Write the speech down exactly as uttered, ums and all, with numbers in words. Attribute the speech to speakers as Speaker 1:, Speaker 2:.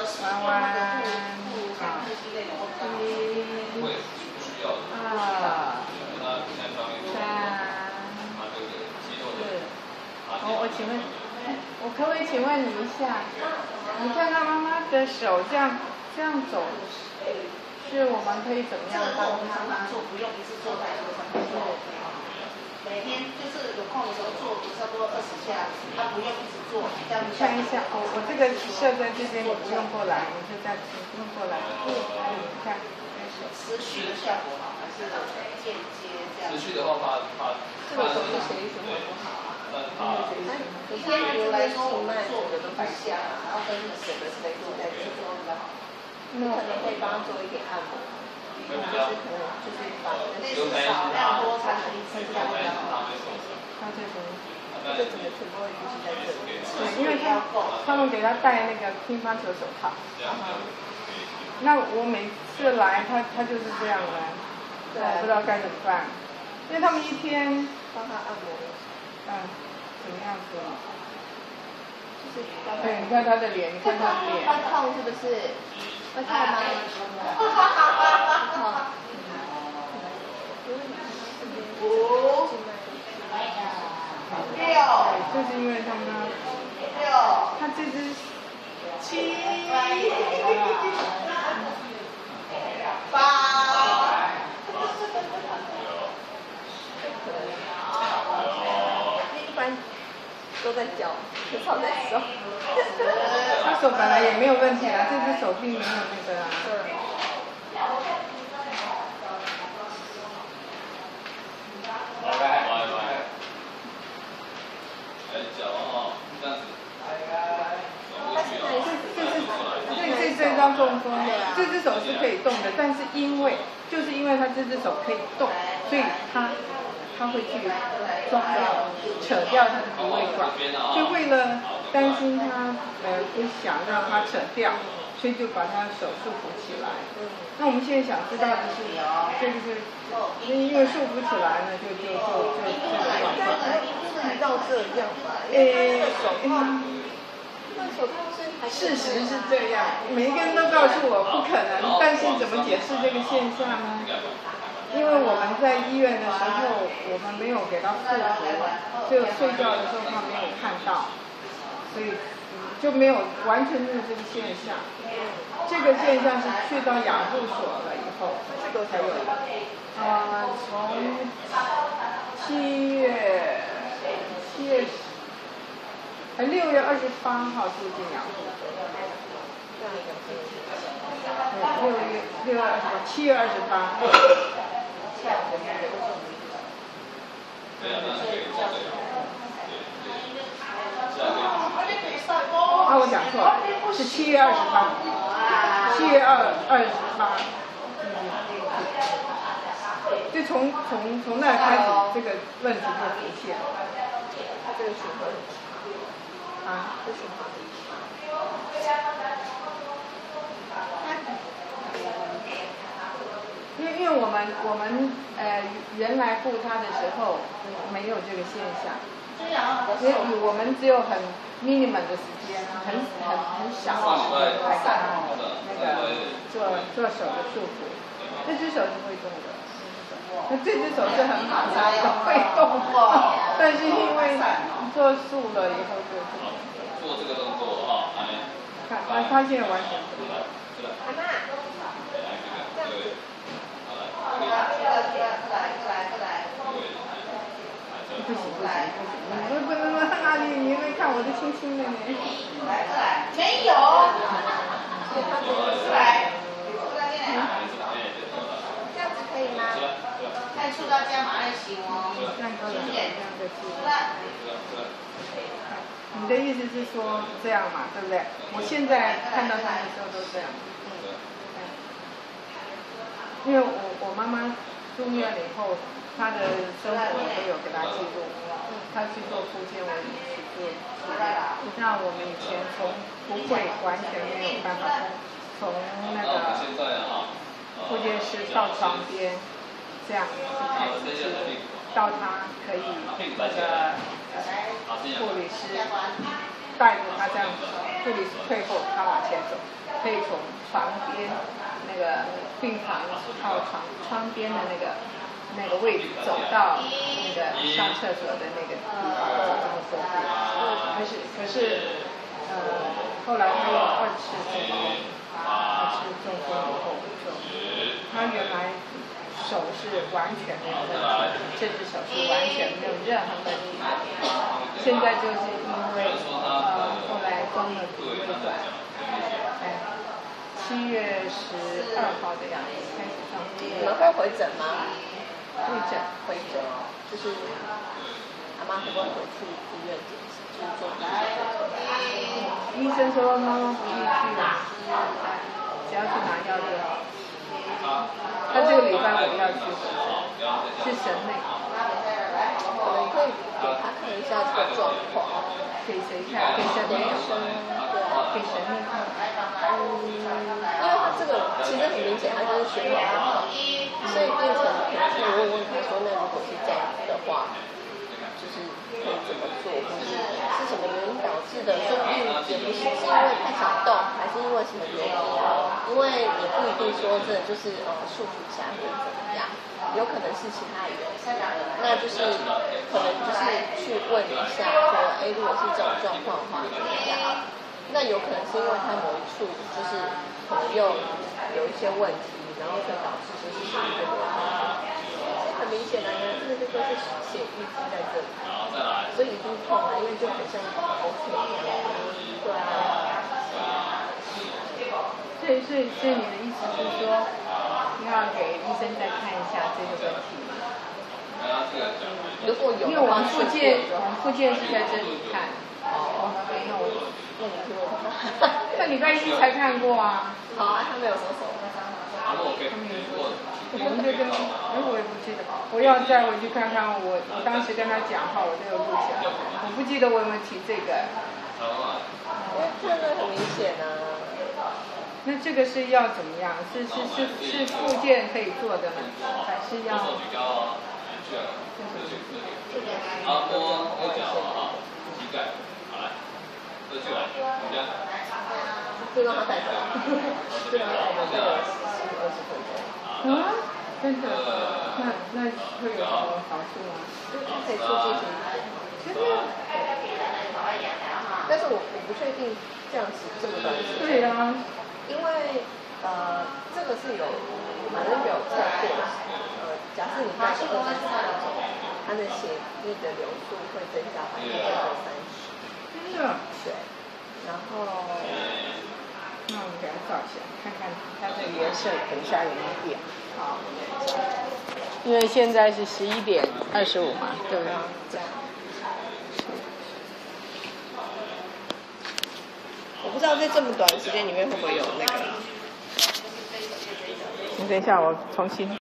Speaker 1: 弯弯，好，一、二、三、四。哦，我请问，我可不可以请问你一下？你看到妈妈的手这样这样走，是我们可以怎么样帮她吗？
Speaker 2: 做不用一次做太多，是。每天就是有空的时候做差不多二十下，他不用一直做。这样
Speaker 1: 你看一下，哦，我这个设在这边，你不用过来，你就在，你不用过来。嗯，你看，
Speaker 2: 持续的效果好，还是间接这样？
Speaker 3: 持续的话，怕怕。
Speaker 4: 这个手是血液循环不好啊。
Speaker 2: 一天如来说我们做的都不下，然后跟水的程度在去做比较好。
Speaker 4: 你可能会帮他做一点按摩。就是可能就是把
Speaker 2: 类似少量多餐的一次这样比较好。
Speaker 1: 他这种，
Speaker 4: 这整个全部会就是在这里。
Speaker 1: 对，因为他他们给他戴那个乒乓球手套。那我每次来，他他就是这样来，我不知道该怎么办，因为他们一天
Speaker 4: 帮他按摩。
Speaker 1: 嗯，怎么样子？
Speaker 4: 就是
Speaker 1: 对，你看他的脸，你看他的脸。
Speaker 4: 会痛是不是？会痛吗？
Speaker 2: 五、六，
Speaker 1: 就是因为他们
Speaker 2: 六，
Speaker 1: 他这只七、
Speaker 2: 八，
Speaker 4: 一般都在脚，很少在手。
Speaker 1: 他手本来也没有问题啊，这只手并没有那个啊。这这张中风，这只手是可以动的，但是因为就是因为他这只手可以动，所以他他会去抓掉、扯掉他的鼻胃管，就为了担心他呃不想让他扯掉，所以就把他的手束缚起来。那我们现在想知道的是，这个是因为束缚起来呢，就就就就这个状况。
Speaker 4: 遇到这样吧，
Speaker 1: 诶，
Speaker 4: 那手套是
Speaker 1: 事实是这样，每一个人都告诉我不可能，但是怎么解释这个现象呢？因为我们在医院的时候，我们没有给他束缚，只有睡觉的时候他没有看到，所以就没有完全没有这个现象。这个现象是去到养护所了以后，这个才有的。啊、呃，从七月七月呃六月二十八号住进养护所。对，六月六月二十八，七月二十八。啊，我讲错了，是七月二十八，七月二二十八。就从从从那开始，这个问题就出现了。
Speaker 4: 他这个循环，
Speaker 1: 啊，
Speaker 4: 这循环。
Speaker 1: 因为因为我们我们呃原来雇他的时候没有这个现象，因为我们只有很 minimum 的时间，很很很少来给他那个做做手的束缚，这只手是会动的。那这只手是很好，它会动，但是因为做素了以后就
Speaker 3: 做这个动作啊，
Speaker 1: 看他他现在完全不动。
Speaker 4: 阿妈，这样子。
Speaker 1: 不行不行不行，你不能哪里？你会看我的亲亲的呢。
Speaker 2: 来过来，没有。出来，
Speaker 4: 这样子可以吗？
Speaker 2: 看出到家马上行哦。
Speaker 1: 这样可以，这样的
Speaker 2: 出来。
Speaker 1: 你的意思是说这样嘛，对不对？我现在看到他的时候都这样。因为我我妈妈住院了以后，她的生活我都有给她记录。她去做复健，我也去做。就像我们以前从不会完全没有办法从那个复健师到床边这样就开始记录，到她可以那个护理师带着她这样，护理师退后，她往前走。 可以从床边那个病房靠床窗边的那个那个位置走到那个上厕所的那个地方，走这么多步。可是可是呃，后来他又二次中风，二次中风以后就他原来手是完全没有问题，这只手是完全没有任何问题的。现在就是因为呃后来装了骨胃管，哎，七月十二号的样子开始装。
Speaker 4: 你们会回诊吗？
Speaker 1: 会诊，
Speaker 4: 回诊，就是阿妈会不会回去医院检查，就是做体检？
Speaker 1: 医生说妈妈不必去了，只要去拿药就好。他这个礼拜五要去回诊，是神内。
Speaker 4: 可能可以给他看一下这个状况。
Speaker 1: 给谁看？给神内
Speaker 4: 医生，对啊，
Speaker 1: 给神内看。
Speaker 4: 嗯，因为他这个其实很明显，他就是血管不好，所以变成可能去问问他说，那如果是这样子的话，就是可以怎么做，或是是什么原因导致的？说不定也不是是因为太想动，还是因为什么原因？因为你不一定说真的就是呃束缚下或者怎么样，有可能是其他原因。那就是可能就是去问一下说，哎，如果是这种状况的话怎么样？那有可能是因为他某一处就是可能又有一些问题，然后就导致就是血液流失。很明显的呢，这个就是血淤积在这里，所以一定痛啊，因为就很像头痛一样。对啊。
Speaker 1: 所以所以所以你的意思是说，要给医生再看一下这个问题。
Speaker 4: 如果有，
Speaker 1: 因为我们复健，我们复健是在这里看。哦，没有，
Speaker 4: 那你去问他。
Speaker 1: 那礼拜一才看过啊。
Speaker 4: 好啊，他没有说什么。
Speaker 1: 他没有说。我们就跟，哎，我也不记得，我要再回去看看。我我当时跟他讲话，我都有录起来，我不记得我有没有提这个。
Speaker 4: 因为真的很明显啊。
Speaker 1: 那这个是要怎么样？是是是是复健可以做的呢，还是要？
Speaker 3: 阿波那个啊，膝盖，好来，这就来，我家。
Speaker 4: 就让他带走，就让他带走这个十二十分钟。
Speaker 1: 啊，真的？那那会有什么好处吗？
Speaker 4: 就是他可以促进体
Speaker 1: 真的？
Speaker 4: 但是我我不确定这样子这么短时间。
Speaker 1: 对啊。
Speaker 4: 因为呃，这个是有马上有测过，呃，假设你带个二三十分钟，它的血液的流速会增加百分之二三十。
Speaker 1: 真的？
Speaker 4: 对。然后，
Speaker 1: 那我们给它照起来，看看它的颜色等一下有没有变。好。因为现在是十一点二十五嘛，对不对？
Speaker 4: 这样。我不知道在这么短的时间里面会不会有那个。
Speaker 1: 你等一下，我重新。